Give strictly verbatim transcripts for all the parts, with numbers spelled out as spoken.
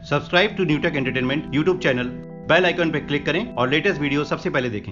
Subscribe to Newtech entertainment YouTube channel, bell icon पर click करें और लेटेस्ट वीडियो सबसे पहले देखें।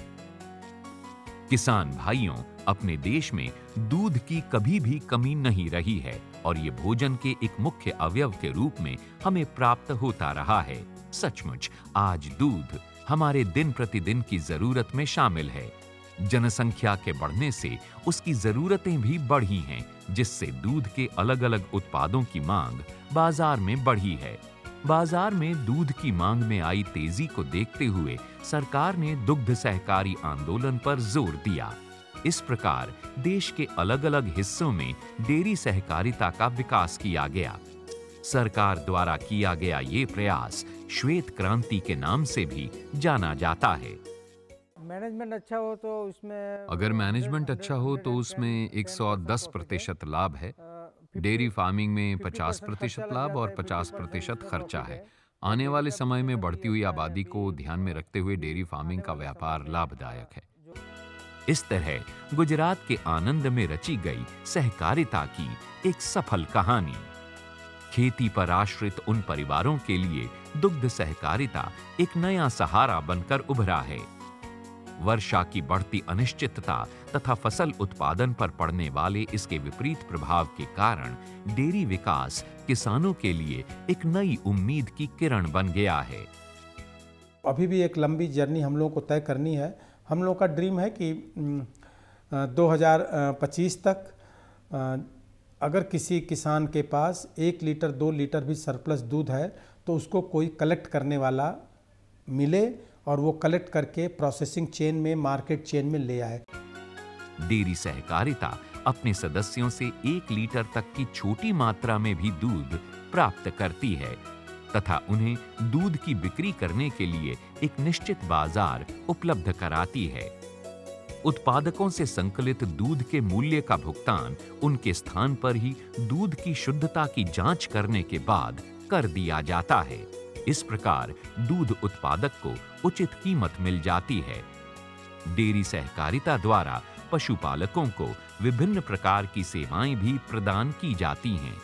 किसान भाइयों, अपने देश में दूध की कभी भी कमी नहीं रही है और ये भोजन के एक मुख्य अवयव के रूप में हमें प्राप्त होता रहा है। सचमुच आज दूध हमारे दिन प्रतिदिन की जरूरत में शामिल है। जनसंख्या के बढ़ने से उसकी जरूरतें भी बढ़ी हैं, जिससे दूध के अलग-अलग उत्पादों की मांग बाजार में बढ़ी है। बाजार में दूध की मांग में आई तेजी को देखते हुए सरकार ने दुग्ध सहकारी आंदोलन पर जोर दिया। इस प्रकार देश के अलग-अलग हिस्सों में डेयरी सहकारिता का विकास किया गया। सरकार द्वारा किया गया ये प्रयास श्वेत क्रांति के नाम से भी जाना जाता है। मैनेजमेंट अच्छा हो तो उसमें अगर मैनेजमेंट अच्छा हो तो उसमें एक सौ दस प्रतिशत लाभ है। डेयरी फार्मिंग में पचास प्रतिशत लाभ और पचास प्रतिशत खर्चा है। आने वाले समय में बढ़ती हुई आबादी को ध्यान में रखते हुए डेयरी फार्मिंग का व्यापार लाभदायक है। इस तरह गुजरात के आनंद में रची गई सहकारिता की एक सफल कहानी। खेती पर आश्रित उन परिवारों के लिए दुग्ध सहकारिता एक नया सहारा बनकर उभरा है। वर्षा की बढ़ती अनिश्चितता तथा फसल उत्पादन पर पड़ने वाले इसके विपरीत प्रभाव के कारण डेयरी विकास किसानों के लिए एक नई उम्मीद की किरण बन गया है। अभी भी एक लंबी जर्नी हम लोगों को तय करनी है। हम लोग का ड्रीम है कि दो हज़ार पच्चीस तक अगर किसी किसान के पास एक लीटर दो लीटर भी सरप्लस दूध है तो उसको कोई कलेक्ट करने वाला मिले और वो कलेक्ट करके प्रोसेसिंग चेन में, मार्केट चेन में ले आए। डेयरी सहकारिता अपने सदस्यों से एक लीटर तक की छोटी मात्रा में भी दूध प्राप्त करती है तथा उन्हें दूध की बिक्री करने के लिए एक निश्चित बाजार उपलब्ध कराती है। उत्पादकों से संकलित दूध के मूल्य का भुगतान उनके स्थान पर ही दूध की शुद्धता की जांच करने के बाद कर दिया जाता है। इस प्रकार दूध उत्पादक को उचित कीमत मिल जाती है। डेयरी सहकारिता द्वारा पशुपालकों को विभिन्न प्रकार की सेवाएं भी प्रदान की जाती हैं।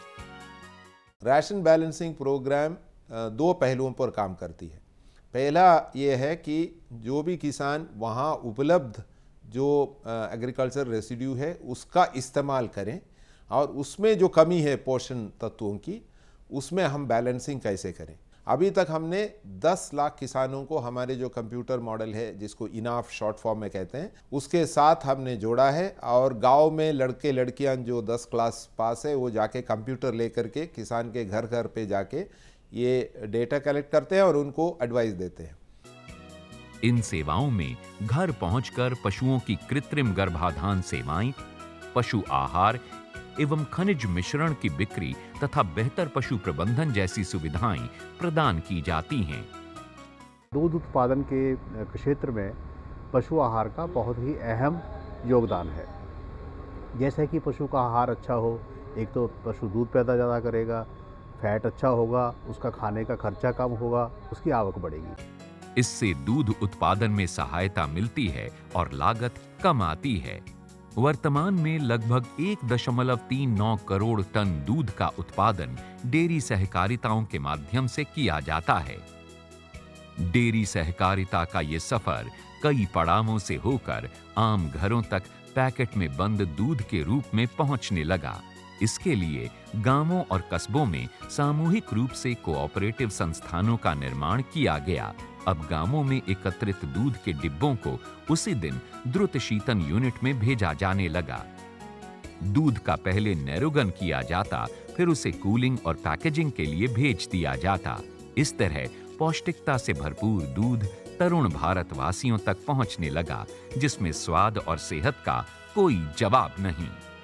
राशन बैलेंसिंग प्रोग्राम दो पहलुओं पर काम करती है। पहला ये है कि जो भी किसान वहाँ उपलब्ध जो एग्रीकल्चर रेसिड्यू है उसका इस्तेमाल करें और उसमें जो कमी है पोषण तत्वों की, उसमें हम बैलेंसिंग कैसे करें। अभी तक हमने दस लाख किसानों को हमारे जो कंप्यूटर मॉडल है, जिसको इनाफ शॉर्ट फॉर्म में कहते हैं, उसके साथ हमने जोड़ा है और गांव में लड़के लड़कियां जो दस क्लास पास है वो जाके कंप्यूटर लेकर के किसान के घर घर पे जाके ये डेटा कलेक्ट करते हैं और उनको एडवाइस देते हैं। इन सेवाओं में घर पहुंचकर पशुओं की कृत्रिम गर्भाधान सेवाएं, पशु आहार एवं खनिज मिश्रण की बिक्री तथा बेहतर पशु प्रबंधन जैसी सुविधाएं प्रदान की जाती हैं। दूध उत्पादन के क्षेत्र में पशु आहार का बहुत ही अहम योगदान है। जैसे कि पशु का आहार अच्छा हो, एक तो पशु दूध पैदा ज़्यादा करेगा, फैट अच्छा होगा, उसका खाने का खर्चा कम होगा, उसकी आवक बढ़ेगी। इससे दूध उत्पादन में सहायता मिलती है और लागत कम आती है। वर्तमान में लगभग एक दशमलव तीन नौ करोड़ टन दूध का उत्पादन डेयरी सहकारिताओं के माध्यम से किया जाता है। डेयरी सहकारिता का ये सफर कई पड़ावों से होकर आम घरों तक पैकेट में बंद दूध के रूप में पहुंचने लगा। इसके लिए गांवों और कस्बों में सामूहिक रूप से कोऑपरेटिव संस्थानों का निर्माण किया गया। अब गांवों में एकत्रित दूध के डिब्बों को उसी दिन द्रुत शीतन यूनिट में भेजा जाने लगा। दूध का पहले नैरोगन किया जाता, फिर उसे कूलिंग और पैकेजिंग के लिए भेज दिया जाता। इस तरह पौष्टिकता से भरपूर दूध तरुण भारतवासियों तक पहुंचने लगा, जिसमें स्वाद और सेहत का कोई जवाब नहीं।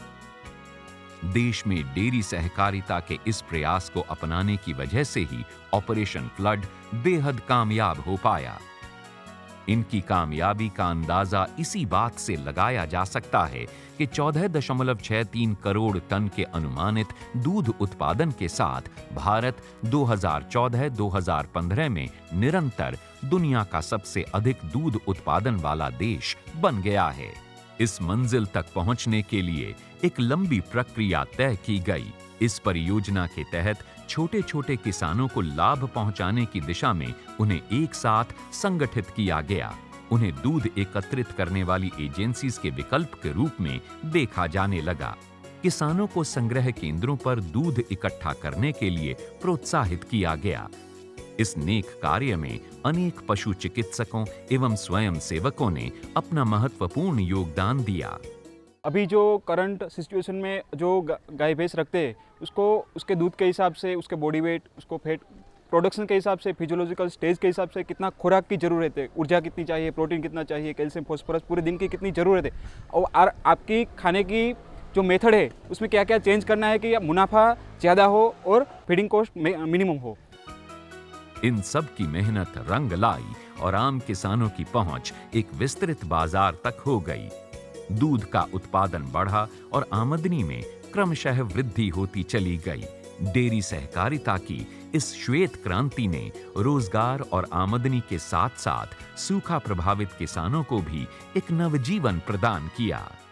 देश में डेयरी सहकारिता के इस प्रयास को अपनाने की वजह से ही ऑपरेशन फ्लड बेहद कामयाब हो पाया। इनकी कामयाबी का अंदाजा इसी बात से लगाया जा सकता है कि चौदह दशमलव छह तीन करोड़ टन के अनुमानित दूध उत्पादन के साथ भारत दो हज़ार चौदह दो हज़ार पंद्रह में निरंतर दुनिया का सबसे अधिक दूध उत्पादन वाला देश बन गया है। इस मंजिल तक पहुंचने के लिए एक लंबी प्रक्रिया तय की गई। इस परियोजना के तहत छोटे छोटे किसानों को लाभ पहुंचाने की दिशा में उन्हें एक साथ संगठित किया गया। उन्हें दूध एकत्रित करने वाली एजेंसीज के विकल्प के रूप में देखा जाने लगा। किसानों को संग्रह केंद्रों पर दूध इकट्ठा करने के लिए प्रोत्साहित किया गया। इस नेक कार्य में अनेक पशु चिकित्सकों एवं स्वयं सेवकों ने अपना महत्वपूर्ण योगदान दिया। अभी जो करंट सिचुएशन में जो गाय भैंस रखते हैं उसको उसके दूध के हिसाब से, उसके बॉडी वेट, उसको फैट प्रोडक्शन के हिसाब से, फिजियोलॉजिकल स्टेज के हिसाब से कितना खुराक की ज़रूरत है, ऊर्जा कितनी चाहिए, प्रोटीन कितना चाहिए, कैल्शियम, फॉस्फोरस पूरे दिन की कितनी ज़रूरत है और आपकी खाने की जो मेथड है उसमें क्या क्या चेंज करना है कि मुनाफा ज़्यादा हो और फीडिंग कॉस्ट मिनिमम हो। इन सब की मेहनत रंग लाई और आम किसानों की पहुंच एक विस्तृत बाजार तक हो गई। दूध का उत्पादन बढ़ा और आमदनी में क्रमशः वृद्धि होती चली गई। डेयरी सहकारिता की इस श्वेत क्रांति ने रोजगार और आमदनी के साथ साथ सूखा प्रभावित किसानों को भी एक नवजीवन प्रदान किया।